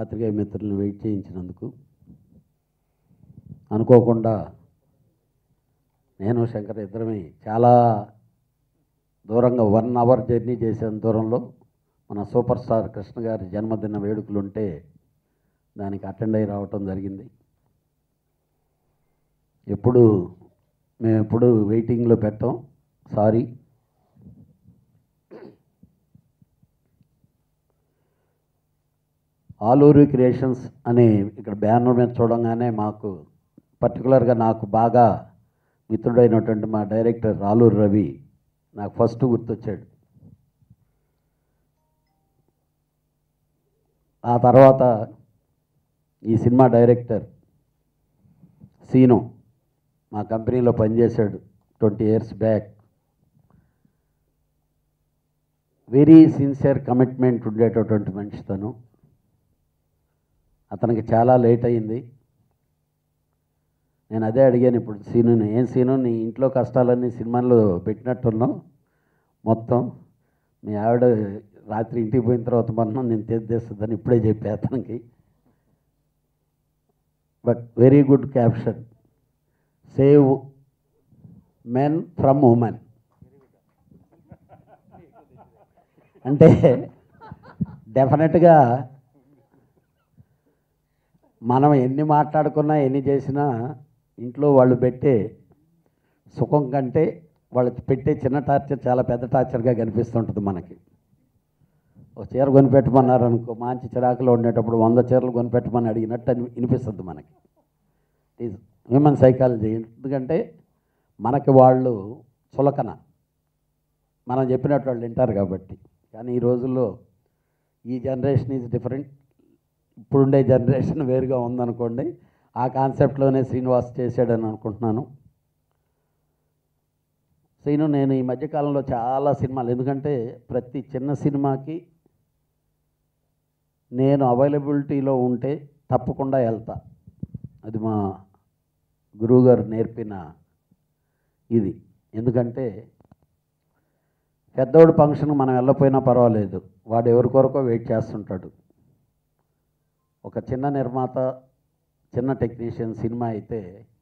పాత్రికేయ మిత్రులను వెయిట్ చేయించినందుకు. అనుకోకుండా నేను శంకర్ ఇద్దరమే చాలా దూరంగా 1 అవర్ జర్నీ చేసే దూరంలో మన సూపర్ స్టార్ కృష్ణ గారి జన్మదిన వేడుకలు ఉంటే దానికి అటెండ్ అయ్యి రావటం జరిగింది. మేము ఎప్పుడు వెయిటింగ్లో పెట్టాం, సారీ. ఆలూరి క్రియేషన్స్ అనే ఇక్కడ బ్యానర్ మీద చూడంగానే మాకు పర్టికులర్గా నాకు బాగా మిత్రుడైనటువంటి మా డైరెక్టర్ ఆలూరి రవి నాకు ఫస్ట్ గుర్తొచ్చాడు. ఆ తర్వాత ఈ సినిమా డైరెక్టర్ సీను మా కంపెనీలో పనిచేశాడు 20 years back. Very sincere commitment ఉండేటటువంటి మనిషి తను. అతనికి చాలా లేట్ అయింది. నేను అదే అడిగాను ఇప్పుడు సీనుని, ఏం సీను నీ ఇంట్లో కష్టాలన్నీ సినిమాల్లో పెట్టినట్టున్నావు, మొత్తం మీ ఆవిడ రాత్రి ఇంటికి పోయిన తర్వాత మనం నేను తెద్దేస్తుందని ఇప్పుడే చెప్పా అతనికి. But very good caption, save men from women. అంటే డెఫినెట్గా మనం ఎన్ని మాట్లాడుకున్నా ఎన్ని చేసినా ఇంట్లో వాళ్ళు పెట్టే సుఖం కంటే వాళ్ళు పెట్టే చిన్న టార్చర్ చాలా పెద్ద టార్చర్గా కనిపిస్తుంటుంది మనకి. ఒక చీర కొనిపెట్టమన్నారు అనుకో, మంచి చిరాకులో ఉండేటప్పుడు 100 చీరలు కొనిపెట్టమని అడిగినట్టు అనిపిస్తుంది మనకి. Is human psychology. ఎందుకంటే మనకి వాళ్ళు చులకన, మనం చెప్పినట్టు వాళ్ళు వింటారు కాబట్టి. కానీ ఈ రోజుల్లో ఈ జనరేషన్ ఈజ్ డిఫరెంట్. ఇప్పుడుండే జనరేషన్ వేరుగా ఉందనుకోండి. ఆ కాన్సెప్ట్లోనే శ్రీనివాస్ చేశాడని అనుకుంటున్నాను. శ్రీను నేను ఈ మధ్యకాలంలో చాలా సినిమాలు, ఎందుకంటే ప్రతి చిన్న సినిమాకి నేను అవైలబిలిటీలో ఉంటే తప్పకుండా వెళ్తా. అది మా గురువుగారు నేర్పిన ఇది. ఎందుకంటే పెద్దోడు ఫంక్షన్ మనం వెళ్ళకపోయినా పర్వాలేదు, వాడు ఎవరి కొరకో వెయిట్ చేస్తుంటాడు. ఒక చిన్న నిర్మాత, చిన్న టెక్నీషియన్ సినిమా అయితే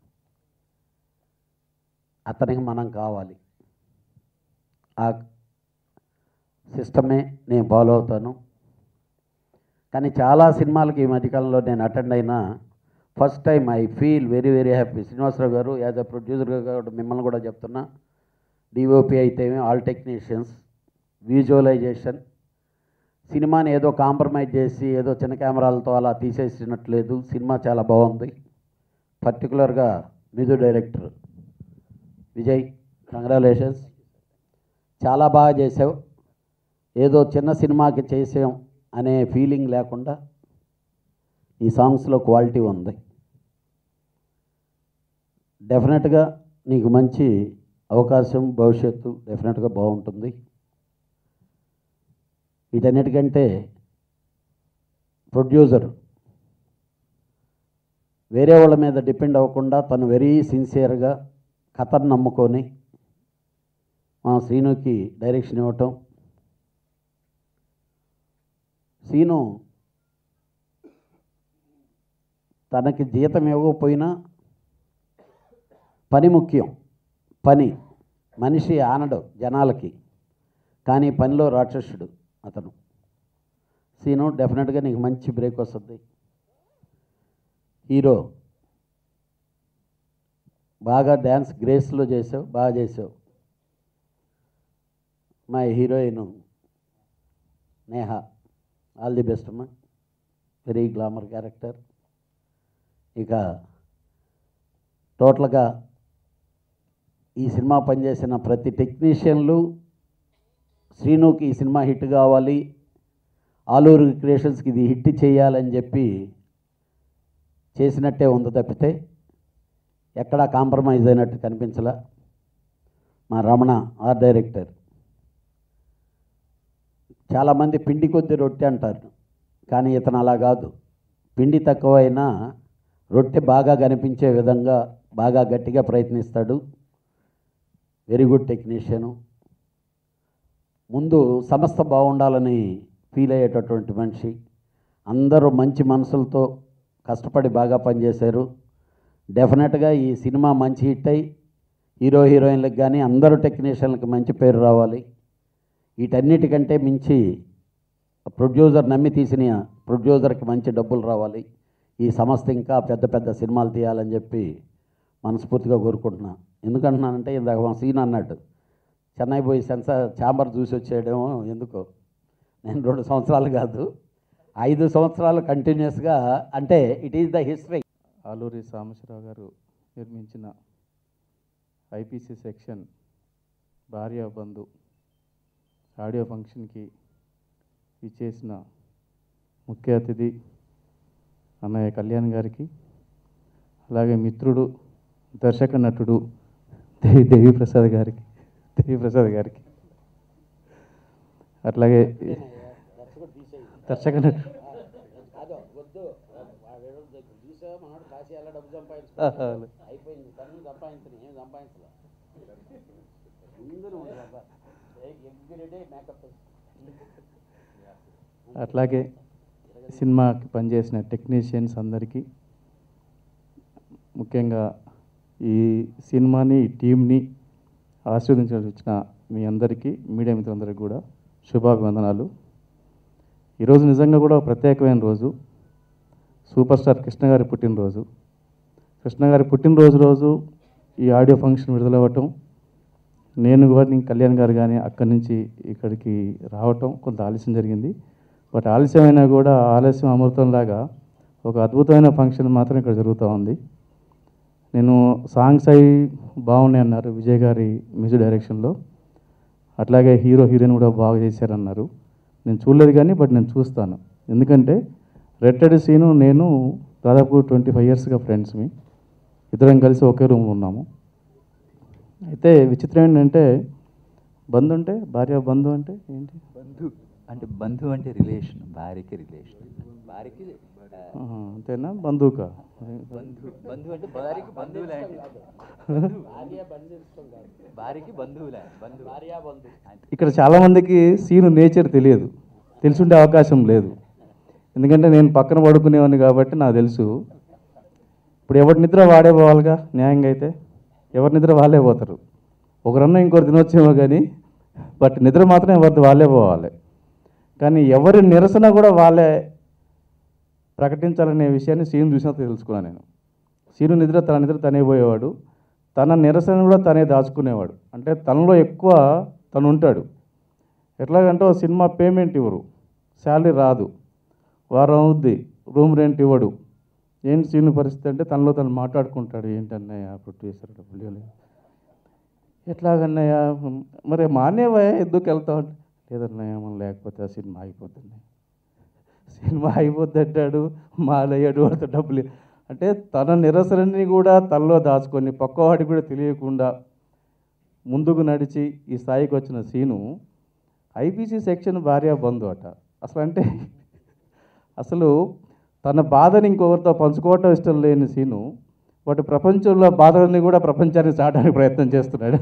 అతనికి మనం కావాలి. ఆ సిస్టమే నేను ఫాలో అవుతాను. కానీ చాలా సినిమాలకి ఈ మధ్యకాలంలో నేను అటెండ్ అయినా first time I feel very very happy. Srinivasarao garu as అ ప్రొడ్యూసర్గా కూడా మిమ్మల్ని కూడా చెప్తున్నా, డిఓపి అయితే ఆల్ టెక్నీషియన్స్, విజువలైజేషన్, సినిమాని ఏదో కాంప్రమైజ్ చేసి ఏదో చిన్న కెమెరాలతో అలా తీసేసినట్లేదు. సినిమా చాలా బాగుంది. పర్టికులర్గా మ్యూజిక్ డైరెక్టర్ విజయ్, కంగ్రాచులేషన్స్, చాలా బాగా చేసావు. ఏదో చిన్న సినిమాకి చేసాం అనే ఫీలింగ్ లేకుండా ఈ సాంగ్స్లో క్వాలిటీ ఉంది. డెఫినెట్గా నీకు మంచి అవకాశం, భవిష్యత్తు డెఫినెట్గా బాగుంటుంది. వీటన్నిటికంటే ప్రొడ్యూసర్ వేరే వాళ్ళ మీద డిపెండ్ అవ్వకుండా తను వెరీ సిన్సియర్గా కథను నమ్ముకొని మా శ్రీనుకి డైరెక్షన్ ఇవ్వటం. శ్రీను తనకి జీతం ఇవ్వకపోయినా పని ముఖ్యం. పని మనిషి ఆనడు జనాలకి, కానీ పనిలో రాక్షసుడు అతను. సీను డెఫినెట్గా నీకు మంచి బ్రేక్ వస్తుంది. హీరో బాగా డ్యాన్స్ గ్రేస్లో చేసావు, బాగా చేసావు. మా heroine Neha, all the best అమ్మా, వెరీ గ్లామర్ క్యారెక్టర్. ఇక టోటల్గా ఈ సినిమా పనిచేసిన ప్రతి టెక్నీషియన్లు శ్రీనుకి ఈ సినిమా హిట్ కావాలి, ఆలూరు క్రియేషన్స్కి ఇది హిట్ చేయాలని చెప్పి చేసినట్టే ఉంది తప్పితే ఎక్కడా కాంప్రమైజ్ అయినట్టు కనిపించలా. మా రమణ ఆర్ట్ డైరెక్టర్, చాలామంది పిండి కొద్ది రొట్టె అంటారు, కానీ ఇతను అలా కాదు. పిండి తక్కువైనా రొట్టె బాగా కనిపించే విధంగా బాగా గట్టిగా ప్రయత్నిస్తాడు. Very good technician. ముందు సంస్థ బాగుండాలని ఫీల్ అయ్యేటటువంటి మనిషి. అందరూ మంచి మనసులతో కష్టపడి బాగా పనిచేశారు. డెఫినెట్గా ఈ సినిమా మంచి హిట్ అయ్యి హీరో హీరోయిన్లకు కానీ అందరూ టెక్నీషియన్లకు మంచి పేరు రావాలి. వీటన్నిటికంటే మించి ప్రొడ్యూసర్ నమ్మి తీసిన ప్రొడ్యూసర్కి మంచి డబ్బులు రావాలి. ఈ సంస్థ ఇంకా పెద్ద పెద్ద సినిమాలు తీయాలని చెప్పి మనస్ఫూర్తిగా కోరుకుంటున్నా. ఎందుకంటున్నానంటే ఇందాక మా సీన్ అన్నాడు, చెన్నై పోయి ఛాంబర్ చూసి వచ్చేయడమో ఎందుకో. నేను 2 సంవత్సరాలు కాదు 5 సంవత్సరాలు కంటిన్యూస్గా, అంటే it is the history. Aluri Sambasivarao garu నిర్మించిన ఐపీసీ సెక్షన్ భార్య బంధు ఆడియో ఫంక్షన్కి ఇచ్చేసిన ముఖ్య అతిథి అన్నయ్య కళ్యాణ్ గారికి, అలాగే మిత్రుడు దర్శక నటుడు దేవిప్రసాద్ గారికి, అట్లాగే దర్శక నటుడు అట్లాగే సినిమాకి పనిచేసిన టెక్నీషియన్స్ అందరికీ, ముఖ్యంగా ఈ సినిమాని ఈ టీంని ఆశీర్వదించాల్సి వచ్చిన మీ అందరికీ, మీడియా మిత్రులందరికీ కూడా శుభాభివందనాలు. ఈరోజు నిజంగా కూడా ప్రత్యేకమైన రోజు. సూపర్ స్టార్ కృష్ణ గారి పుట్టినరోజు. కృష్ణ గారి పుట్టినరోజు రోజు ఈ ఆడియో ఫంక్షన్ విడుదలవ్వటం, నేను కానీ కళ్యాణ్ గారు కానీ అక్కడి నుంచి ఇక్కడికి రావటం కొంత ఆలస్యం జరిగింది. బట్ ఆలస్యమైనా కూడా ఆలస్యం అమృతంలాగా ఒక అద్భుతమైన ఫంక్షన్ మాత్రం ఇక్కడ జరుగుతూ ఉంది. నేను సాంగ్స్ అవి బాగున్నాయి అన్నారు విజయ్ గారి మ్యూజిక్ డైరెక్షన్లో, అట్లాగే హీరో హీరోయిన్ కూడా బాగా చేశారన్నారు. నేను చూడలేదు కానీ బట్ నేను చూస్తాను. ఎందుకంటే రెట్టెడ్ సీను నేను దాదాపు 25 ఇయర్స్గా ఫ్రెండ్స్మి, ఇద్దరం కలిసి ఒకే రూమ్లో ఉన్నాము. అయితే విచిత్రం ఏంటంటే బంధు అంటే భార్య బంధు అంటే ఏంటి? బంధు అంటే రిలేషన్, భార్యకి రిలేషన్, భార్యకి అంతేనా? బంధువుకా? బంధు అంటే భార్యకి బంధువు లాంటి, భార్యకి బంధువు లాంటి. ఇక్కడ చాలామందికి సీను నేచర్ తెలియదు, తెలుసుండే అవకాశం లేదు. ఎందుకంటే నేను పక్కన పడుకునేవాడిని కాబట్టి నాకు తెలుసు. ఇప్పుడు ఎవరి నిద్ర వాడే పోవాలిగా న్యాయంగా, అయితే ఎవరి నిద్ర వాళ్ళే పోతారు. ఒకరన్నా ఇంకోరు తినొచ్చేమో కానీ బట్ నిద్ర మాత్రం ఎవరిది వాళ్ళే పోవాలి. కానీ ఎవరి నిరసన కూడా వాళ్ళే ప్రకటించాలనే విషయాన్ని సీను చూసినట్టు తెలుసుకున్నాను నేను. సీను తన నిద్ర తనే పోయేవాడు, తన నిరసన కూడా తనే దాచుకునేవాడు. అంటే తనలో ఎక్కువ తను ఉంటాడు. ఎట్లాగంటే సినిమా పేమెంట్ ఇవ్వరు, శాలరీ రాదు, వారం అవుద్ది, రూమ్ రెంట్ ఇవ్వడు. ఏంటి సీను పరిస్థితి అంటే తనలో తను మాట్లాడుకుంటాడు, ఏంటన్నయ్య ప్రొడ్యూసర్ డబ్బులు లేదు, ఎట్లాగన్నయ్య మరి మానేవా ఎందుకు వెళ్తావు అంటే, లేదన్నయ్య మనం లేకపోతే ఆ సినిమా అయిపోతుంది, సినిమా అయిపోద్ది అంటాడు, మాలయ్యాడు వాడితో డబ్బులు. అంటే తన నిరసనని కూడా తనలో దాచుకొని పక్కవాడికి కూడా తెలియకుండా ముందుకు నడిచి ఈ స్థాయికి వచ్చిన సీను ఐపీసీ సెక్షన్ భార్య బంధు అట. అసలు తన బాధని ఇంకొకరితో పంచుకోవటం ఇష్టం లేని సీను వాటి ప్రపంచంలో బాధలని కూడా ప్రపంచానికి చాటడానికి ప్రయత్నం చేస్తున్నాడు.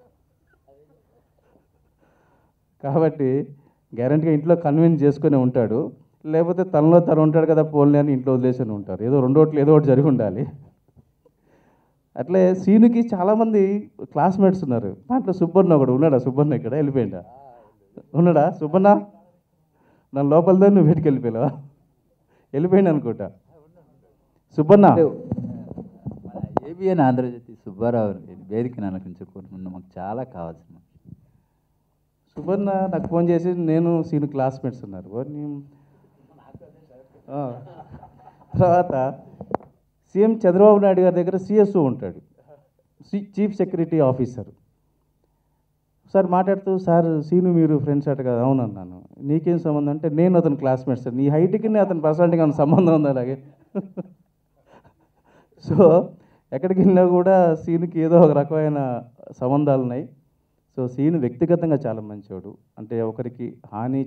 కాబట్టి గ్యారంటీగా ఇంట్లో కన్విన్స్ చేసుకుని ఉంటాడు, లేకపోతే తనలో తను ఉంటాడు కదా పోల్ని అని ఇంట్లో వదిలేసి ఉంటారు. ఏదో ఏదో ఒకటి జరిగి ఉండాలి. అట్లే సీనుకి చాలామంది క్లాస్మేట్స్ ఉన్నారు. దాంట్లో సుబ్బన్న ఒకడు ఉన్నాడా? సుబ్బన్న ఇక్కడ వెళ్ళిపోయిందా? ఉన్నాడా సుబ్బన్న? నా లోపలతో నువ్వు బయటికి వెళ్ళిపోయావా? వెళ్ళిపోయింది అనుకుంటా. సుబ్బన్న ఏబిఎన్ ఆంధ్రజ్యోతి సుబ్బారావు వేదికను అలంకరించుకుంటున్నా, మాకు చాలా కావాల్సిన. సుబ్బన్న నాకు ఫోన్ చేసి నేను సీను క్లాస్మేట్స్ ఉన్నారు. తర్వాత సీఎం చంద్రబాబు నాయుడు గారి దగ్గర సిఎస్ఓ ఉంటాడు, చీఫ్ సెక్యూరిటీ ఆఫీసర్. సార్ మాట్లాడుతూ, సార్ సీను మీరు ఫ్రెండ్స్ అట కదా? అవునన్నాను. నీకేం సంబంధం అంటే, నేను అతను క్లాస్మేట్ సార్. నీ హైట్కి అతని పర్సనాలిటీకి ఏమైనా సంబంధం ఉంది అలాగే? సో ఎక్కడికి వెళ్ళినా కూడా సీనుకి ఏదో ఒక రకమైన సంబంధాలు ఉన్నాయి. సో సీను వ్యక్తిగతంగా చాలా మంచివాడు. అంటే ఒకరికి హాని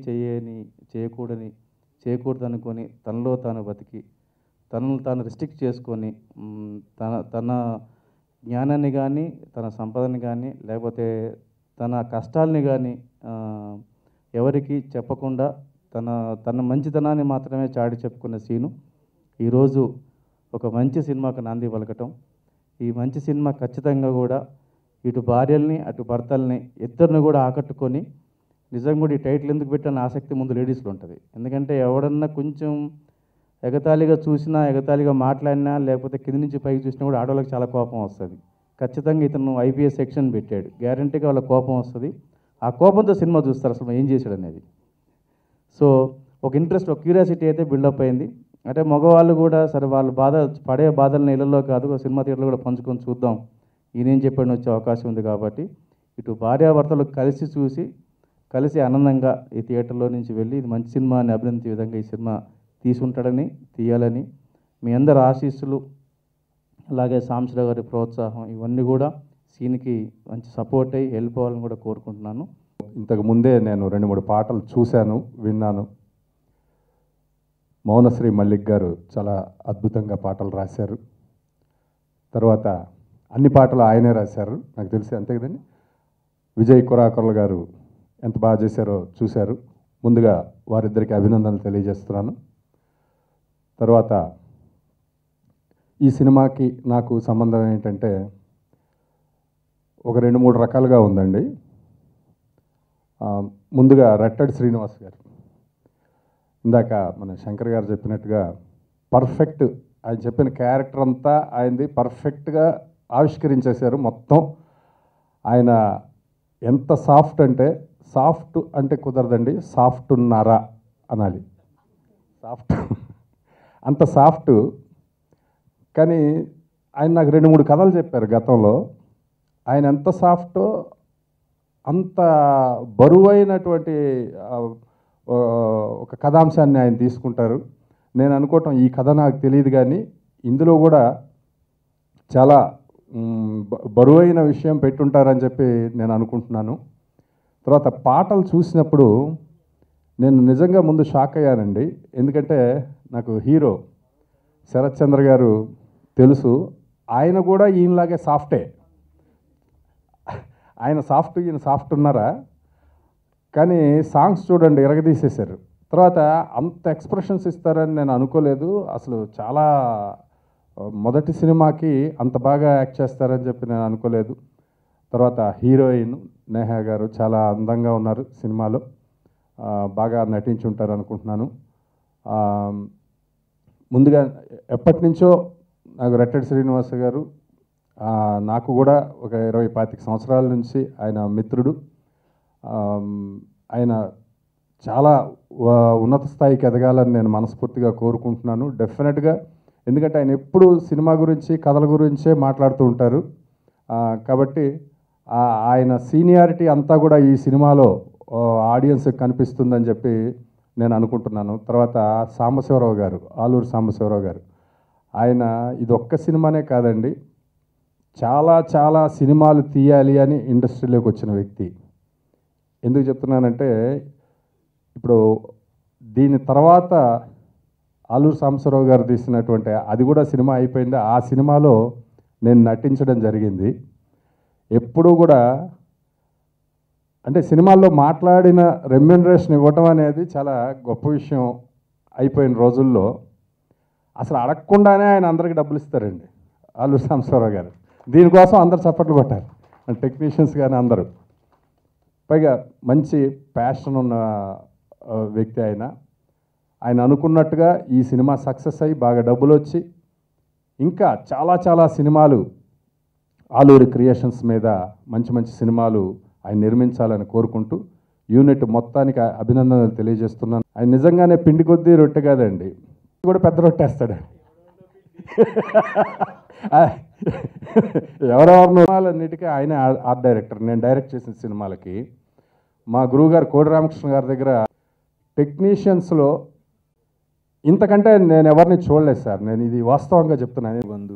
చేయకూడదు అనుకొని తనలో తాను బతికి తనను తాను రిస్ట్రిక్ట్ చేసుకొని తన జ్ఞానాన్ని కానీ తన సంపదని కానీ లేకపోతే తన కష్టాలని కానీ ఎవరికి చెప్పకుండా తన మంచితనాన్ని మాత్రమే చాటి చెప్పుకున్న సీను ఈరోజు ఒక మంచి సినిమాకు నాంది పలకటం, ఈ మంచి సినిమా ఖచ్చితంగా కూడా ఇటు భార్యల్ని అటు భర్తల్ని ఇద్దరిని కూడా ఆకట్టుకొని నిజంగా కూడా ఈ టైటిల్ ఎందుకు పెట్టాలని ఆసక్తి ముందు లేడీస్లో ఉంటుంది. ఎందుకంటే ఎవడన్నా కొంచెం ఎగతాళిగా చూసినా, ఎగతాళిగా మాట్లాడినా, లేకపోతే కింది నుంచి పైకి చూసినా కూడా ఆడవాళ్ళకి చాలా కోపం వస్తుంది. ఖచ్చితంగా ఇతను ఐపీఎస్ సెక్షన్ పెట్టాడు, గ్యారంటీగా వాళ్ళ కోపం వస్తుంది. ఆ కోపంతో సినిమా చూస్తారు అసలు ఏం చేశాడు అనేది. సో ఒక ఇంట్రెస్ట్, ఒక క్యూరియాసిటీ అయితే బిల్డప్ అయింది. అంటే మగవాళ్ళు కూడా సరే వాళ్ళు పడే బాధలను ఇళ్లలో కాదు, సినిమా థియేటర్లో కూడా పంచుకొని చూద్దాం, ఈయనేం చెప్పాడని వచ్చే అవకాశం ఉంది. కాబట్టి ఇటు భార్యాభర్తలు కలిసి చూసి కలిసి ఆనందంగా ఈ థియేటర్లో నుంచి వెళ్ళి ఇది మంచి సినిమా అని అభినందించే విధంగా ఈ సినిమా తీసుంటాడని, తీయాలని మీ అందరి ఆశీస్సులు, అలాగే సాంబశివరావు గారి ప్రోత్సాహం ఇవన్నీ కూడా సీన్కి మంచి సపోర్ట్ అయ్యి వెళ్ళిపోవాలని కూడా కోరుకుంటున్నాను. ఇంతకు ముందే నేను 2-3 పాటలు చూశాను, విన్నాను. మౌనశ్రీ మల్లిక్ గారు చాలా అద్భుతంగా పాటలు రాశారు. తర్వాత అన్ని పాటలు ఆయనే రాశారు నాకు తెలిసి, అంతే కదండి. విజయ్ కొరాకర్ల గారు ఎంత బాగా చేశారో చూశారు. ముందుగా వారిద్దరికి అభినందనలు తెలియజేస్తున్నాను. తర్వాత ఈ సినిమాకి నాకు సంబంధం ఏంటంటే ఒక 2-3 రకాలుగా ఉందండి. ముందుగా రట్టడి శ్రీనివాస్ గారు, ఇందాక మన శంకర్ గారు చెప్పినట్టుగా పర్ఫెక్ట్, ఆయన చెప్పిన క్యారెక్టర్ అంతా ఆయనది పర్ఫెక్ట్గా ఆవిష్కరించేశారు మొత్తం. ఆయన ఎంత సాఫ్ట్ అంటే కుదరదండి, సాఫ్ట్ ఉన్నారా అనాలి. సాఫ్ట్ అంత సాఫ్ట్. కానీ ఆయన నాకు 2-3 కథలు చెప్పారు గతంలో. ఆయన ఎంత సాఫ్టో అంత బరువైనటువంటి ఒక కథాంశాన్ని ఆయన తీసుకుంటారు. నేను అనుకోవటం ఈ కథ నాకు తెలియదు, కానీ ఇందులో కూడా చాలా బరువైన విషయం పెట్టుంటారని చెప్పి నేను అనుకుంటున్నాను. తర్వాత పాటలు చూసినప్పుడు నేను నిజంగా ముందు షాక్ అయ్యానండి. ఎందుకంటే నాకు హీరో శరత్ చంద్ర గారు తెలుసు, ఆయన కూడా ఈయనలాగే సాఫ్టే. ఆయన సాఫ్ట్, ఈయన సాఫ్ట్ ఉన్నారా, కానీ సాంగ్స్ చూడండి ఎరగదీసేశారు. తర్వాత అంత ఎక్స్ప్రెషన్స్ ఇస్తారని నేను అనుకోలేదు అసలు. చాలా మొదటి సినిమాకి అంత బాగా యాక్ట్ చేస్తారని చెప్పి నేను అనుకోలేదు. తర్వాత హీరోయిన్ నేహా గారు చాలా అందంగా ఉన్నారు సినిమాలో, బాగా నటించి ఉంటారు అనుకుంటున్నాను. ముందుగా ఎప్పటి నుంచో నాకు రట్టడి శ్రీనివాస్ గారు, నాకు కూడా ఒక 20-25 సంవత్సరాల నుంచి ఆయన మిత్రుడు. ఆయన చాలా ఉన్నత స్థాయికి ఎదగాలని నేను మనస్ఫూర్తిగా కోరుకుంటున్నాను డెఫినెట్గా. ఎందుకంటే ఆయన ఎప్పుడు సినిమా గురించి, కథల గురించే మాట్లాడుతూ ఉంటారు. కాబట్టి ఆయన సీనియారిటీ అంతా కూడా ఈ సినిమాలో ఆడియన్స్కి కనిపిస్తుందని చెప్పి నేను అనుకుంటున్నాను. తర్వాత సాంబశివరావు గారు, ఆలూరు సాంబశివరావు గారు, ఆయన ఇది ఒక్క సినిమానే కాదండి, చాలా చాలా సినిమాలు తీయాలి అని ఇండస్ట్రీలోకి వచ్చిన వ్యక్తి. ఎందుకు చెప్తున్నానంటే ఇప్పుడు దీని తర్వాత ఆలూరు సాంబశివరావు గారు తీసినటువంటి అది కూడా సినిమా అయిపోయింది. ఆ సినిమాలో నేను నటించడం జరిగింది. ఎప్పుడూ కూడా అంటే సినిమాల్లో మాట్లాడిన రెమ్యూనరేషన్ ఇవ్వటం అనేది చాలా గొప్ప విషయం అయిపోయిన రోజుల్లో. అసలు అడగకుండానే ఆయన అందరికీ డబ్బులు ఇస్తారండి ఆలూరు సాంబశివరావు గారు. దీనికోసం అందరు చప్పట్లు కొట్టారు, టెక్నీషియన్స్ కానీ అందరూ. పైగా మంచి ప్యాషన్ ఉన్న వ్యక్తి ఆయన. ఆయన అనుకున్నట్టుగా ఈ సినిమా సక్సెస్ అయ్యి బాగా డబ్బులు వచ్చి ఇంకా చాలా చాలా సినిమాలు ఆలూరి క్రియేషన్స్ మీద మంచి మంచి సినిమాలు ఆయన నిర్మించాలని కోరుకుంటూ యూనిట్ మొత్తానికి అభినందనలు తెలియజేస్తున్నాను. ఆయన నిజంగానే పిండి కొద్దీ రొట్టె కాదండి, కూడా పెద్ద రొట్టేస్తాడు. ఎవరెవరినో సినిమాలన్నిటికీ ఆయన ఆర్ట్ డైరెక్టర్. నేను డైరెక్ట్ చేసిన సినిమాలకి మా గురువుగారు కోడి రామకృష్ణ గారి దగ్గర టెక్నీషియన్స్లో ఇంతకంటే నేను ఎవరిని చూడలేదు సార్. నేను ఇది వాస్తవంగా చెప్తున్నాను. బంధు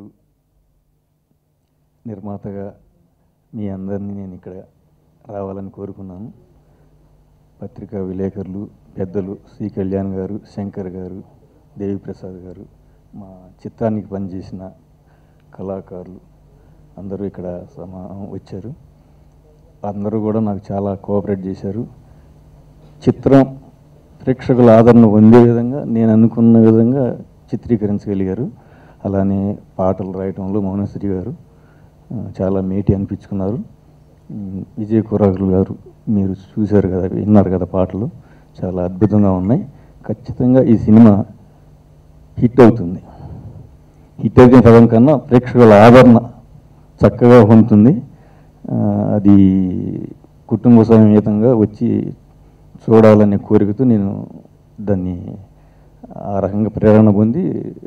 నిర్మాతగా మీ అందరినీ నేను ఇక్కడ రావాలని కోరుకున్నాను. పత్రికా విలేకరులు, పెద్దలు శ్రీ కళ్యాణ్ గారు, శంకర్ గారు, దేవిప్రసాద్ గారు, మా చిత్రానికి పనిచేసిన కళాకారులు అందరూ ఇక్కడ వచ్చారు. అందరూ కూడా నాకు చాలా కోఆపరేట్ చేశారు. చిత్రం ప్రేక్షకుల ఆదరణ పొందే విధంగా నేను అనుకున్న విధంగా చిత్రీకరించగలిగారు. అలానే పాటలు రాయటంలో మౌనశ్రీ గారు చాలా మేటి అనిపించుకున్నారు. విజయ్ కురాకులు గారు మీరు చూశారు కదా, విన్నారు కదా, పాటలు చాలా అద్భుతంగా ఉన్నాయి. ఖచ్చితంగా ఈ సినిమా హిట్ అవుతుంది. హిట్ అయిన పదం కన్నా ప్రేక్షకుల ఆదరణ చక్కగా ఉంటుంది. అది కుటుంబ సమేతంగా వచ్చి చూడాలనే కోరికతో నేను దాన్ని ఆ రకంగా ప్రేరణ పొంది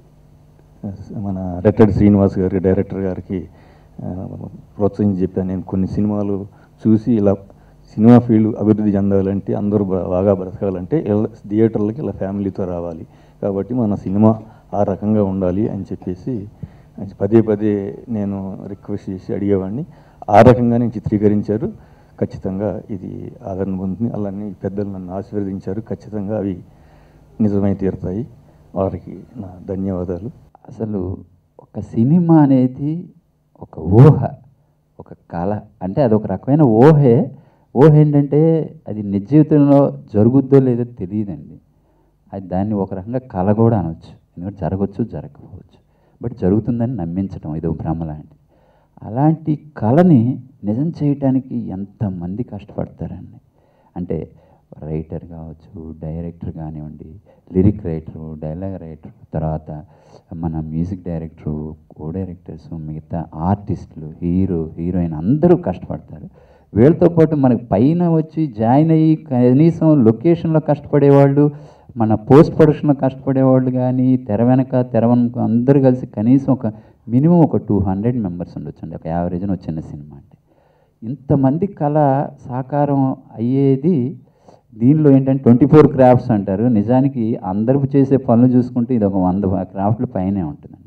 మన రెట్టడి శ్రీనివాస్ గారి డైరెక్టర్ గారికి ప్రోత్సహించి చెప్పాను. నేను కొన్ని సినిమాలు చూసి ఇలా సినిమా ఫీల్డ్ అభివృద్ధి చెందాలంటే, అందరూ బాగా బ్రతకాలంటే థియేటర్లకి ఇలా ఫ్యామిలీతో రావాలి, కాబట్టి మన సినిమా ఆ రకంగా ఉండాలి అని చెప్పేసి పదే పదే నేను రిక్వెస్ట్ చేసి అడిగేవాడిని. ఆ రకంగానే చిత్రీకరించారు. ఖచ్చితంగా ఇది ఆదరణ పొందుతుంది. అలానే పెద్దలు నన్ను ఆశీర్వదించారు. ఖచ్చితంగా అవి నిజమై తీరుతాయి. వారికి నా ధన్యవాదాలు. అసలు ఒక సినిమా అనేది ఒక ఊహ, ఒక కళ. అంటే అది ఒక రకమైన ఊహే. ఊహ ఏంటంటే అది నిజ జీవితంలో జరుగుద్దో లేదో తెలియదండి. అది దాన్ని ఒక రకంగా కళ కూడా అనవచ్చు. ఎందుకంటే జరగవచ్చు, జరగకపోవచ్చు, బట్ జరుగుతుందని నమ్మించడం ఇది ఒక భ్రమ లాంటిది. అలాంటి కళని నిజం చేయటానికి ఎంతమంది కష్టపడతారండి. అంటే రైటర్ కావచ్చు, డైరెక్టర్ కానివ్వండి, లిరిక్ రైటరు, డైలాగ్ రైటరు, తర్వాత మన మ్యూజిక్ డైరెక్టరు, కో డైరెక్టర్స్, మిగతా ఆర్టిస్టులు, హీరో, హీరోయిన్ అందరూ కష్టపడతారు. వీళ్ళతో పాటు మనకి పైన వచ్చి జాయిన్ అయ్యి కనీసం లొకేషన్లో కష్టపడేవాళ్ళు, మన పోస్ట్ ప్రొడక్షన్లో కష్టపడేవాళ్ళు కానీ, తెర వెనక అందరూ కలిసి కనీసం ఒక మినిమం ఒక 200 మెంబర్స్ ఉండొచ్చండి. ఒక యావరేజ్ని వచ్చిన సినిమా అంటే ఇంతమంది కళ సాకారం అయ్యేది. దీనిలో ఏంటంటే 24 క్రాఫ్ట్స్ అంటారు. నిజానికి అందరూ చేసే పనులు చూసుకుంటే ఇది ఒక 100 క్రాఫ్ట్ల పైనే ఉంటుందండి.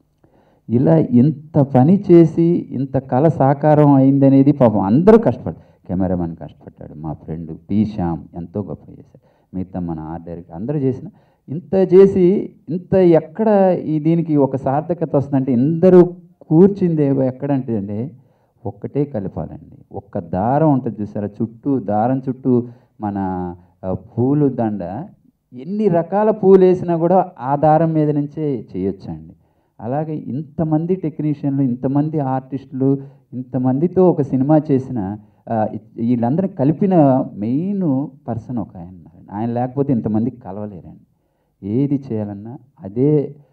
ఇలా ఇంత పని చేసి ఇంత కళ సాకారం అయిందనేది పాపం అందరూ కష్టపడ్డారు. కెమెరామెన్ కష్టపడ్డాడు, మా ఫ్రెండ్ పి శ్యామ్ ఎంతో గొప్ప చేశారు, మిగతా మన ఆర్ట్ డైరెక్టర్ అందరూ చేసిన ఇంత చేసి ఇంత ఎక్కడ దీనికి ఒక సార్థకత వస్తుందంటే అందరూ కూర్చుంది ఎక్కడంటే అండి ఒక్కటే కలిపాలండి. ఒక్క దారం ఉంటుంది చూసారా, చుట్టూ దారం చుట్టూ మన పూలు దండ ఎన్ని రకాల పూలు వేసినా కూడా ఆ దారం మీద నుంచే చేయొచ్చండి. అలాగే ఇంతమంది టెక్నీషియన్లు, ఇంతమంది ఆర్టిస్టులు, ఇంతమందితో ఒక సినిమా చేసిన వీళ్ళందరినీ కలిపిన మెయిన్ పర్సన్ ఒక ఆయన ఉన్నారు. ఆయన లేకపోతే ఇంతమంది కలవలేరండి. ఏది చేయాలన్నా అదే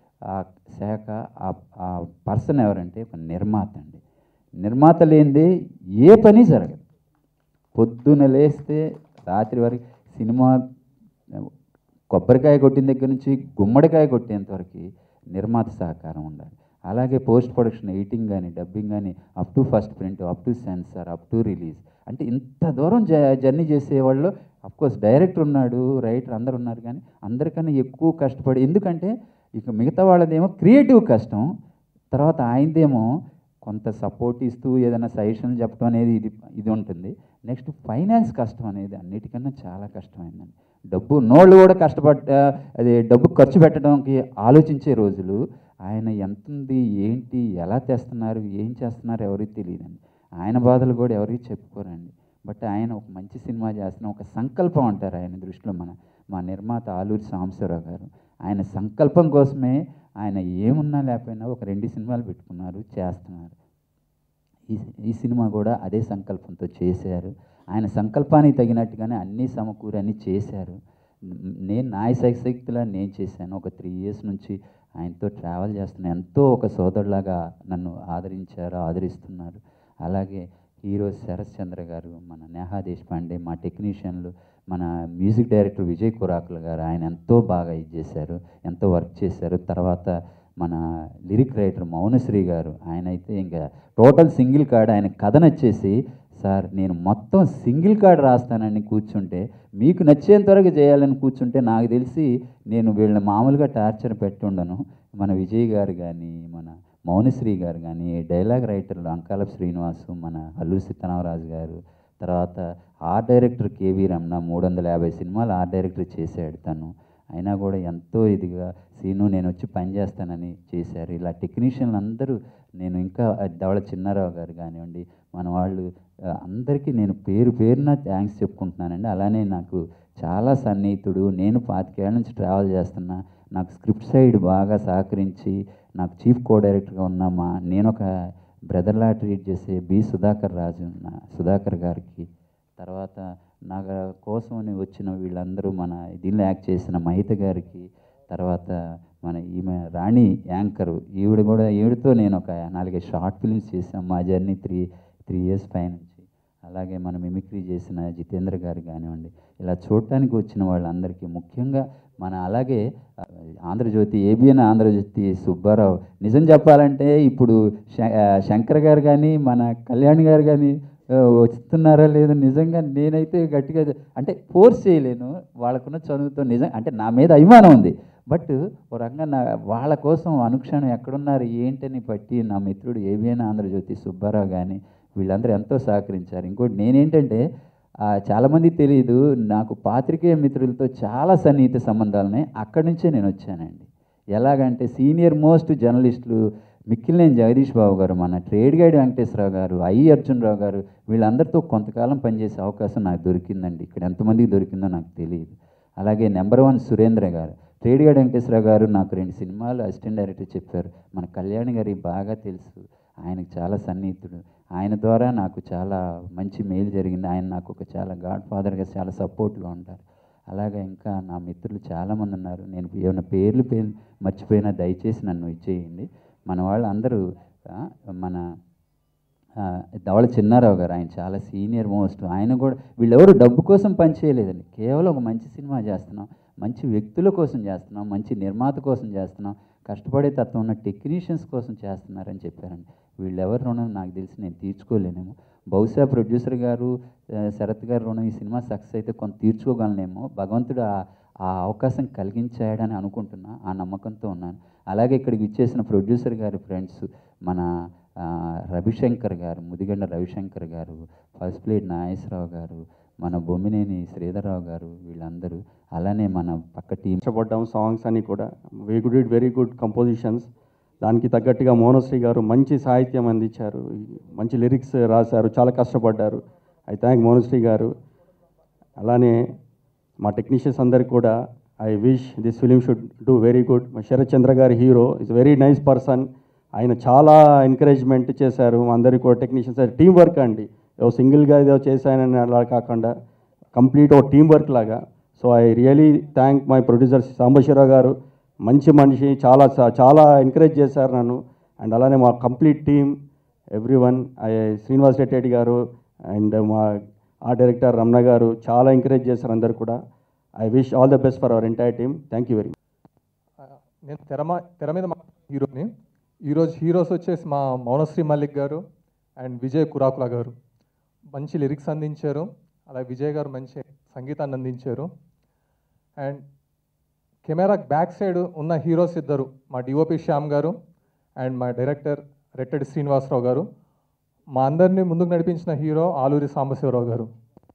శాఖ, ఆ పర్సన్ ఎవరంటే ఒక నిర్మాత అండి. నిర్మాత లేనిదే ఏ పని జరగదు. పొద్దున లేస్తే రాత్రి వరకు సినిమా కొబ్బరికాయ కొట్టిన దగ్గర నుంచి గుమ్మడికాయ కొట్టేంతవరకు నిర్మాత సహకారం ఉండాలి. అలాగే పోస్ట్ ప్రొడక్షన్, ఎడిటింగ్ కానీ, డబ్బింగ్ కానీ, up to first print, up to censor, up to release, అంటే ఇంత దూరం జర్నీ చేసేవాళ్ళు అఫ్కోర్స్ డైరెక్టర్ ఉన్నాడు, రైటర్ అందరు ఉన్నారు, కానీ అందరికన్నా ఎక్కువ కష్టపడి, ఎందుకంటే ఇక మిగతా వాళ్ళదేమో క్రియేటివ్ కష్టం, తర్వాత ఆయనదేమో కొంత సపోర్ట్ ఇస్తూ ఏదైనా సజెషన్లు చెప్పడం అనేది ఇది ఉంటుంది. నెక్స్ట్ ఫైనాన్స్ కష్టం అనేది అన్నిటికన్నా చాలా కష్టమైందండి. డబ్బు ఉన్నోళ్ళు కూడా అది డబ్బు ఖర్చు పెట్టడానికి ఆలోచించే రోజులు. ఆయన ఎంత ఉంది, ఏంటి, ఎలా తెస్తున్నారు, ఏం చేస్తున్నారు ఎవరికి తెలియదండి. ఆయన బాధలు కూడా ఎవరికి చెప్పుకోరండి. బట్ ఆయన ఒక మంచి సినిమా చేస్తున్న ఒక సంకల్పం అంటారు ఆయన దృష్టిలో. మా నిర్మాత ఆలూరి సాంబశివరావు గారు ఆయన సంకల్పం కోసమే ఆయన ఏమున్నా లేకపోయినా ఒక 2 సినిమాలు పెట్టుకున్నారు, చేస్తున్నారు. ఈ సినిమా కూడా అదే సంకల్పంతో చేశారు. ఆయన సంకల్పానికి తగినట్టుగానే అన్నీ సమకూరి అన్నీ చేశారు. నేను నా శక్తిలా నేను చేశాను. ఒక 3 years నుంచి ఆయనతో ట్రావెల్ చేస్తున్నాను. ఎంతో ఒక సోదరులాగా నన్ను ఆదరిస్తున్నారు. అలాగే హీరో శరత్ చంద్ర గారు, మన నేహా దేశపాండే, మా టెక్నీషియన్లు, మన మ్యూజిక్ డైరెక్టర్ విజయ్ కురాకుల గారు, ఆయన ఎంతో బాగా చేశారు, ఎంతో వర్క్ చేశారు. తర్వాత మన లిరిక్ రైటర్ మౌనశ్రీ గారు, ఆయన అయితే ఇంకా టోటల్ సింగిల్ కార్డ్. ఆయన కథ నచ్చేసి, సార్ నేను మొత్తం సింగిల్ కార్డ్ రాస్తానని కూర్చుంటే, మీకు నచ్చేంతవరకు చేయాలని కూర్చుంటే, నాకు తెలిసి నేను వీళ్ళని మామూలుగా టార్చర్ పెట్టుండను. మన విజయ్ గారు కానీ, మన మౌనశ్రీ గారు కానీ, డైలాగ్ రైటర్లు అంకాలపు శ్రీనివాసు, మన అల్లూరి సీతారామరాజు గారు, తర్వాత ఆర్ట్ డైరెక్టర్ కేవీ రమణ 350 సినిమాలు ఆర్ట్ డైరెక్టర్ చేశాడు తను. అయినా కూడా ఎంతో ఇదిగా సీను నేను వచ్చి పనిచేస్తానని చేశారు. ఇలా టెక్నీషియన్లు అందరూ, నేను ఇంకా ధవళ చిన్నారావు గారు కానివ్వండి, మన వాళ్ళు అందరికీ నేను పేరున థ్యాంక్స్ చెప్పుకుంటున్నానండి. అలానే నాకు చాలా సన్నిహితుడు. నేను 25 ఏళ్ళ నుంచి ట్రావెల్ చేస్తున్నా. నాకు స్క్రిప్ట్ సైడ్ బాగా సహకరించి నాకు చీఫ్ కో డైరెక్టర్గా ఉన్న నేను ఒక బ్రదర్లా ట్రీట్ చేసే బి సుధాకర్ రాజు సుధాకర్ గారికి, తర్వాత నా కోసమని వచ్చిన వీళ్ళందరూ మన దీనిలో యాక్ట్ చేసిన మహిత గారికి, తర్వాత మన ఈమె రాణి యాంకరు ఈవిడతో నేను ఒక 4-5 షార్ట్ ఫిల్మ్స్ చేసాం మా జర్నీ 3 ఇయర్స్ పై నుంచి. అలాగే మన మిమిక్రీ చేసిన జితేంద్ర గారు కానివ్వండి, ఇలా చూడటానికి వచ్చిన వాళ్ళందరికీ, ముఖ్యంగా మన అలాగే ఆంధ్రజ్యోతి ఏబిఎన్ ఆంధ్రజ్యోతి సుబ్బారావు, నిజం చెప్పాలంటే ఇప్పుడు శంకర్ గారు కానీ మన కళ్యాణ్ గారు కానీ వస్తున్నారా లేదా నిజంగా నేనైతే గట్టిగా అంటే ఫోర్స్ చేయలేను. వాళ్ళకున్న చదువుతో నిజం అంటే నా మీద అభిమానం ఉంది. బట్ ఓ రకంగా వాళ్ళ కోసం అనుక్షణం ఎక్కడున్నారు ఏంటని బట్టి నా మిత్రుడు ఏబిఎన్ ఆంధ్రజ్యోతి సుబ్బారావు కానీ వీళ్ళందరూ ఎంతో సహకరించారు. ఇంకోటి నేనేంటంటే చాలామంది తెలియదు, నాకు పాత్రికేయ మిత్రులతో చాలా సన్నిహిత సంబంధాలున్నాయి. అక్కడి నుంచే నేను వచ్చానండి. ఎలాగంటే సీనియర్ మోస్ట్ జర్నలిస్టులు మిక్కిలినేని జగదీష్ బాబు గారు, మన ట్రేడ్ గైడ్ వెంకటేశ్వరరావు గారు, అర్జునరావు గారు, వీళ్ళందరితో కొంతకాలం పనిచేసే అవకాశం నాకు దొరికిందండి. ఇక్కడ ఎంతమందికి దొరికిందో నాకు తెలియదు. అలాగే నెంబర్ 1 సురేంద్ర గారు, ట్రేడ్ గైడ్ వెంకటేశ్వరరావు గారు నాకు 2 సినిమాలు అసిస్టెంట్ డైరెక్టర్ చెప్పారు. మన కళ్యాణ్ గారికి బాగా తెలుసు, ఆయనకు చాలా సన్నిహితుడు. ఆయన ద్వారా నాకు చాలా మంచి మెయిల్ జరిగింది. ఆయన నాకు ఒక చాలా గాడ్ ఫాదర్గా చాలా సపోర్ట్గా ఉంటారు. అలాగే ఇంకా నా మిత్రులు చాలామంది ఉన్నారు. నేను ఏమైనా పేర్లు మర్చిపోయినా దయచేసి నన్ను ఇచ్చేయండి. మన వాళ్ళు అందరూ మన ధవళ చిన్నారావు గారు, ఆయన చాలా సీనియర్ మోస్ట్. ఆయన కూడా వీళ్ళెవరు డబ్బు కోసం పనిచేయలేదండి. కేవలం ఒక మంచి సినిమా చేస్తున్నాం, మంచి వ్యక్తుల కోసం చేస్తున్నాం, మంచి నిర్మాత కోసం చేస్తున్నాం, కష్టపడే తత్వం ఉన్న టెక్నీషియన్స్ కోసం చేస్తున్నారని చెప్పారండి. వీళ్ళెవరి రుణం నాకు తెలిసి నేను తీర్చుకోలేనేమో. బహుశా ప్రొడ్యూసర్ గారు శరత్ గారు రుణం ఈ సినిమా సక్సెస్ అయితే కొంత తీర్చుకోగలనేమో. భగవంతుడు ఆ అవకాశం కలిగించాడని అనుకుంటున్నా, ఆ నమ్మకంతో ఉన్నాను. అలాగే ఇక్కడికి ఇచ్చేసిన ప్రొడ్యూసర్ గారి ఫ్రెండ్స్ మన రవిశంకర్ గారు, ముదిగండ రవిశంకర్ గారు, ఫస్ట్ ప్లేట్ నాగేశ్వరరావు గారు, మన బొమ్మినేని శ్రీధర్రావు గారు, వీళ్ళందరూ, అలానే మన పక్క టీం ఇష్టపడ్డాం. సాంగ్స్ అని కూడా వెరీ గుడ్ కంపోజిషన్స్. దానికి తగ్గట్టుగా మోనశ్రీ గారు మంచి సాహిత్యం అందించారు, మంచి లిరిక్స్ రాశారు, చాలా కష్టపడ్డారు. ఐ థ్యాంక్ మోనశ్రీ గారు. అలానే మా టెక్నీషియన్స్ అందరికి కూడా I wish this film should do very good. మా శరత్ చంద్ర గారి hero is very nice person. ఆయన చాలా ఎంకరేజ్మెంట్ చేశారు అందరికీ కూడా. టెక్నీషియన్స్ టీం వర్క్ అండి, ఏదో సింగిల్గా ఏదో చేశానని అలా కాకుండా కంప్లీట్ ఓ టీం వర్క్ లాగా. So I really thank my producer Sambasivarao garu, మంచి మనిషి, చాలా ఎంకరేజ్ చేశారు నన్ను. అండ్ అలానే మా complete team everyone, Srinivas Reddy garu and మా డైరెక్టర్ రమణ గారు చాలా ఎంకరేజ్ చేశారు అందరు కూడా. I wish all the best for our entire team. Thank you very much. నేను తెర మీద హీరోని. ఈరోజు హీరోస్ వచ్చేసి మా మౌనశ్రీ మల్లిక్ గారు అండ్ విజయ్ కురాకుల గారు మంచి లిరిక్స్ అందించారు. అలాగే విజయ్ గారు మంచి సంగీతాన్ని అందించారు. అండ్ కెమెరా బ్యాక్ సైడ్ ఉన్న హీరోస్ ఇద్దరు, మా డిఓపి శ్యామ్ గారు అండ్ మా డైరెక్టర్ రెట్టెడి శ్రీనివాసరావు గారు. మా అందరినీ ముందుకు నడిపించిన హీరో ఆలూరి సాంబశివరావు గారు.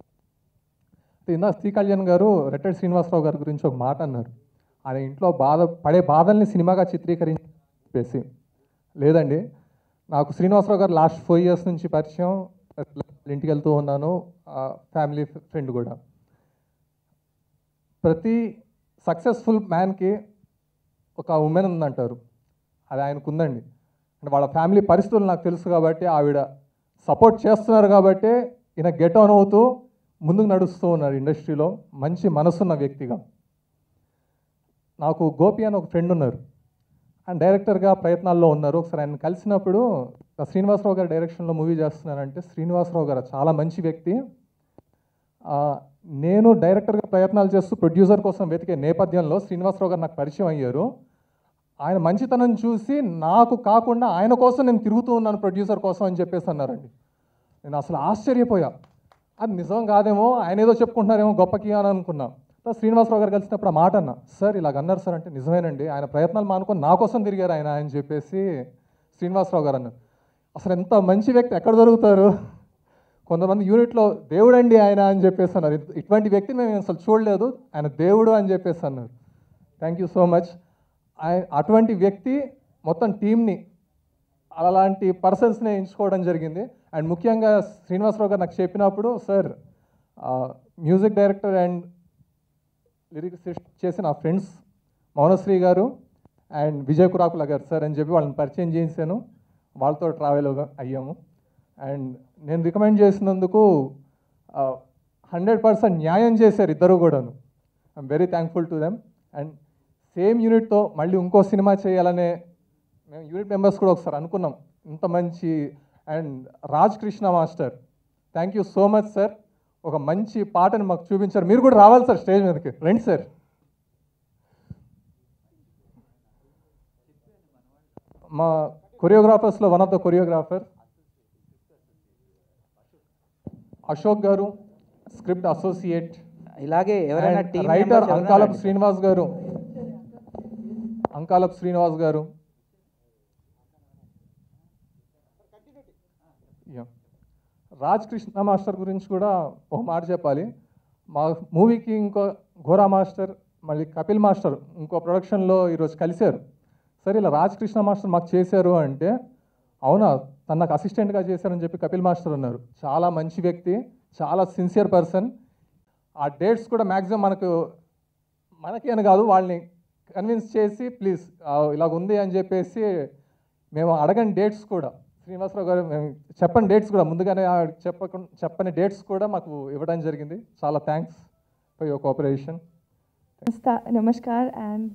ఇందాక శ్రీ కళ్యాణ్ గారు రెట్టెడి శ్రీనివాసరావు గారి గురించి ఒక మాట అన్నారు. ఆయన ఇంట్లో పడే బాధల్ని సినిమాగా చిత్రీకరించి లేదండి. నాకు శ్రీనివాసరావు గారు లాస్ట్ 4 years నుంచి పరిచయం. ఇంటికి వెళ్తూ ఉన్నాను, ఫ్యామిలీ ఫ్రెండ్ కూడా. ప్రతి సక్సెస్ఫుల్ మ్యాన్కి ఒక ఉమెన్ ఉందంటారు, అది ఆయనకు ఉందండి. అంటే వాళ్ళ ఫ్యామిలీ పరిస్థితులు నాకు తెలుసు కాబట్టి, ఆవిడ సపోర్ట్ చేస్తున్నారు కాబట్టి ఈయన గెట్ ఆన్ అవుతూ ముందుకు నడుస్తూ ఉన్నారు ఇండస్ట్రీలో. మంచి మనసున్న వ్యక్తిగా. నాకు గోపి అని ఒక ఫ్రెండ్ ఉన్నారు, ఆయన డైరెక్టర్గా ప్రయత్నాల్లో ఉన్నారు. ఒకసారి ఆయన కలిసినప్పుడు శ్రీనివాసరావు గారి డైరెక్షన్లో మూవీ చేస్తున్నానంటే, శ్రీనివాసరావు గారు చాలా మంచి వ్యక్తి, నేను డైరెక్టర్గా ప్రయత్నాలు చేస్తూ ప్రొడ్యూసర్ కోసం వెతికే నేపథ్యంలో శ్రీనివాసరావు గారు నాకు పరిచయం అయ్యారు. ఆయన మంచితనం చూసి నాకు కాకుండా ఆయన కోసం నేను తిరుగుతూ ఉన్నాను ప్రొడ్యూసర్ కోసం అని చెప్పేసి అన్నారండి. నేను అసలు ఆశ్చర్యపోయా. అది నిజం కాదేమో, ఆయన ఏదో చెప్పుకుంటున్నారేమో గొప్పకి అని అనుకున్నా. శ్రీనివాసరావు గారు కలిసినప్పుడు ఆ మాట అన్నా, సార్ ఇలాగ అన్నారు సార్ అంటే, నిజమేనండి, ఆయన ప్రయత్నాలు మానుకొని నా కోసం తిరిగారు ఆయన అని చెప్పేసి శ్రీనివాసరావు గారు అన్నారు. అసలు ఎంత మంచి వ్యక్తి ఎక్కడ దొరుకుతారు? కొంతమంది యూనిట్లో దేవుడండి ఆయన అని చెప్పేసి అన్నారు. ఇటువంటి వ్యక్తిని మేము అసలు చూడలేదు, ఆయన దేవుడు అని చెప్పేసి అన్నారు. Thank you so much. అటువంటి వ్యక్తి మొత్తం టీంని అలాంటి పర్సన్స్నే ఎంచుకోవడం జరిగింది. అండ్ ముఖ్యంగా శ్రీనివాసరావు గారు నాకు చెప్పినప్పుడు, sir music director and lyrics చేసిన నా ఫ్రెండ్స్ మౌనశ్రీ గారు అండ్ విజయ్ కురాకుల గారు సార్ అని చెప్పి వాళ్ళని పరిచయం చేశాను, వాళ్ళతో ట్రావెల్ అయ్యాము. అండ్ నేను రికమెండ్ చేసినందుకు 100% న్యాయం చేశారు ఇద్దరు కూడాను. I'm very thankful to them. And same యూనిట్తో మళ్ళీ ఇంకో సినిమా చేయాలనే మేము యూనిట్ మెంబర్స్ కూడా ఒకసారి అనుకున్నాం. ఇంత మంచి and Raj Krishna master, thank you so much sir. ఒక మంచి పాటను మాకు చూపించారు. మీరు కూడా రావాలి సార్ స్టేజ్ మీదకి, రండి సార్. మా కొరియోగ్రాఫర్స్లో one of the choreographer Ashok garu, script associate, ఇలాగే ఎవరైనా టీం రైటర్ అంకాలపు శ్రీనివాస్ గారు, అంకాలపు శ్రీనివాస్ గారు. రాజ్ కృష్ణ మాస్టర్ గురించి కూడా ఒక మాట చెప్పాలి. మా మూవీకి ఇంకో ఘోరా మాస్టర్, మళ్ళీ కపిల్ మాస్టర్ ఇంకో ప్రొడక్షన్లో ఈరోజు కలిశారు. సరే ఇలా రాజ్ కృష్ణ మాస్టర్ మాకు చేశారు అంటే, అవునా తను నాకు అసిస్టెంట్గా చేశారని చెప్పి కపిల్ మాస్టర్ అన్నారు. చాలా మంచి వ్యక్తి, చాలా సిన్సియర్ పర్సన్. ఆ డేట్స్ కూడా మ్యాక్సిమం మనకి అని కాదు, వాళ్ళని కన్విన్స్ చేసి ప్లీజ్ ఇలాగ ఉంది అని చెప్పేసి మేము అడగని డేట్స్ కూడా శ్రీనివాసరావు గారు మేము చెప్పని డేట్స్ కూడా ముందుగానే చెప్పని డేట్స్ కూడా మాకు ఇవ్వడం జరిగింది. చాలా థ్యాంక్స్ ఫర్ యువర్ కోఆపరేషన్. నమస్కార్ అండ్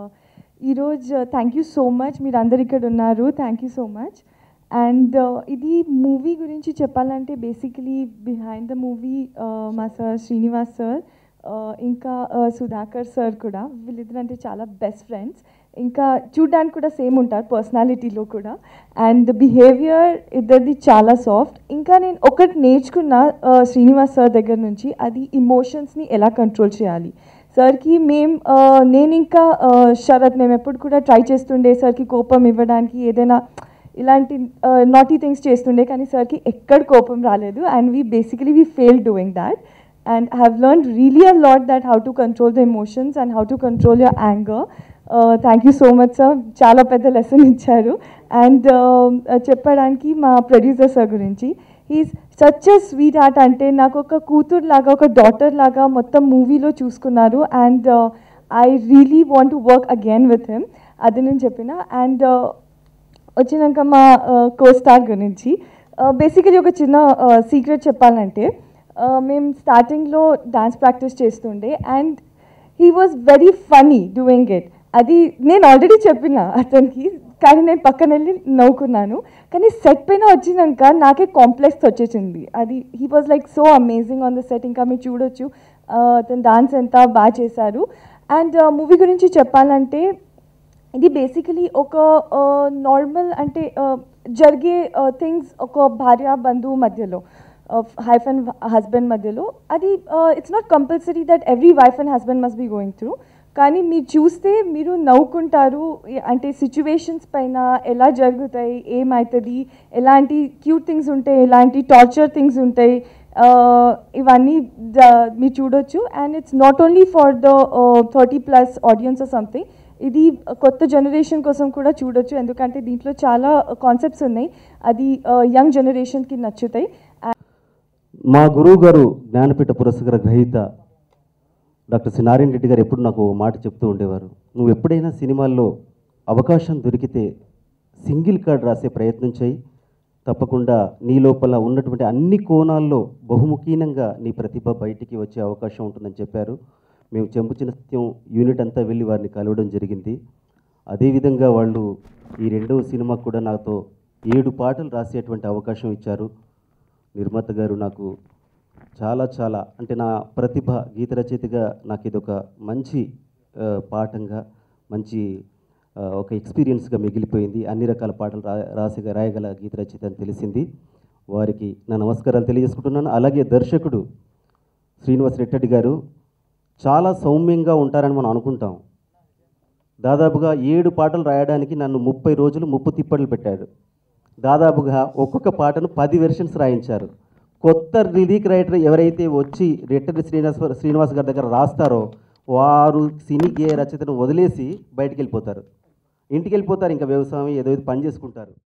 ఈరోజు థ్యాంక్ యూ సో మచ్, మీరు అందరు ఇక్కడ ఉన్నారు, thank you so much. And ఇది మూవీ గురించి చెప్పాలంటే బేసికలీ బిహైండ్ ద మూవీ మా సార్ శ్రీనివాస్ సార్ ఇంకా సుధాకర్ సార్ కూడా, వీళ్ళిద్దరు అంటే చాలా బెస్ట్ ఫ్రెండ్స్. ఇంకా చూడ్డానికి కూడా సేమ్ ఉంటారు పర్సనాలిటీలో కూడా. అండ్ బిహేవియర్ ఇద్దరిది చాలా సాఫ్ట్. ఇంకా నేను ఒకటి నేర్చుకున్న శ్రీనివాస్ సార్ దగ్గర నుంచి, అది ఇమోషన్స్ని ఎలా కంట్రోల్ చేయాలి. సార్కి నేను ఇంకా శరత్ మేము ఎప్పుడు కూడా ట్రై చేస్తుండే సార్కి కోపం ఇవ్వడానికి, ఏదైనా ఇలాంటి నాటీ థింగ్స్ చేస్తుండే, కానీ సార్కి ఎక్కడ కోపం రాలేదు. And we fail doing that. And I have learned really a lot that how to control the emotions and how to control your anger. Thank you so much sir, చాలా పెద్ద lesson ఇచ్చారు. And చెప్పడానికి మా producer sir గురించి, he is such a sweet heart. అంటే నాకు ఒక కూతురు లాగా, ఒక డాటర్ లాగా మొత్తం మూవీలో చూసుకున్నారు. And I really want to work again with him, అది నేను చెప్పిన. అండ్ వచ్చినాక మా కో స్టార్ గురించి బేసికలీ ఒక చిన్న సీక్రెట్ చెప్పాలంటే, మేము స్టార్టింగ్లో డాన్స్ ప్రాక్టీస్ చేస్తుండే and he was very funny doing it. అది నేను ఆల్రెడీ చెప్పిన అతనికి, కానీ నేను పక్కన వెళ్ళి నవ్వుకున్నాను. కానీ సెట్ పైన వచ్చినాక నాకే కాంప్లెక్స్ వచ్చేసింది. అది he was like so amazing on the set. ఇంకా మీరు చూడొచ్చు అతను డాన్స్ ఎంత బాగా చేశారు. అండ్ మూవీ గురించి చెప్పాలంటే, ఇది బేసికలీ ఒక నార్మల్ అంటే జరిగే థింగ్స్ ఒక భార్య బంధువు మధ్యలో, వైఫ్ అండ్ హస్బెండ్ మధ్యలో. అది it's not compulsory that every wife and husband must be going through. కానీ మీరు చూస్తే మీరు నవ్వుకుంటారు. అంటే సిచ్యువేషన్స్ పైన ఎలా జరుగుతాయి, ఏమవుతుంది, ఎలాంటి క్యూట్ థింగ్స్ ఉంటాయి, ఎలాంటి టార్చర్ థింగ్స్ ఉంటాయి, ఇవన్నీ మీరు చూడొచ్చు. And it's not only for the 30+ audience or something. ఇది కొత్త జనరేషన్ కోసం కూడా చూడొచ్చు, ఎందుకంటే దీంట్లో చాలా కాన్సెప్ట్స్ ఉన్నాయి, అది యంగ్ జనరేషన్కి నచ్చుతాయి. మా గురువు గారు జ్ఞానపీఠ పురస్కార గ్రహీత డాక్టర్ సి నారాయణ రెడ్డి గారు ఎప్పుడు నాకు మాట చెప్తూ ఉండేవారు, నువ్వు ఎప్పుడైనా సినిమాల్లో అవకాశం దొరికితే సింగిల్ కార్డ్ రాసే ప్రయత్నం చేయి, తప్పకుండా నీ లోపల ఉన్నటువంటి అన్ని కోణాల్లో బహుముఖీనంగా నీ ప్రతిభ బయటికి వచ్చే అవకాశం ఉంటుందని చెప్పారు. మేము చెంపుచిన సత్యం యూనిట్ అంతా వెళ్ళి వారిని కలవడం జరిగింది. అదేవిధంగా వాళ్ళు ఈ రెండవ సినిమాకు కూడా నాతో 7 పాటలు రాసేటువంటి అవకాశం ఇచ్చారు. నిర్మాత గారు నాకు చాలా అంటే నా ప్రతిభ గీత రచయితగా నాకు ఇదొక మంచి పాఠంగా, మంచి ఒక ఎక్స్పీరియన్స్గా మిగిలిపోయింది. అన్ని రకాల పాటలు రాయగల గీత రచయిత అని తెలిసింది. వారికి నా నమస్కారాలు తెలియజేసుకుంటున్నాను. అలాగే దర్శకుడు శ్రీనివాస్ రెడ్డి గారు చాలా సౌమ్యంగా ఉంటారని మనం అనుకుంటాం. దాదాపుగా 7 పాటలు రాయడానికి నన్ను 30 రోజులు ముప్పు తిప్పట్లు పెట్టాడు. దాదాపుగా ఒక్కొక్క పాటను 10 వెర్షన్స్ రాయించారు. కొత్త లిరిక్ రైటర్ ఎవరైతే వచ్చి రెట్టెడి శ్రీనివాస్ గారి దగ్గర రాస్తారో వారు సినీ గేయ రచయితను వదిలేసి బయటికి వెళ్ళిపోతారు, ఇంటికి వెళ్ళిపోతారు, ఇంకా వ్యవసాయం ఏదో పని చేసుకుంటారు.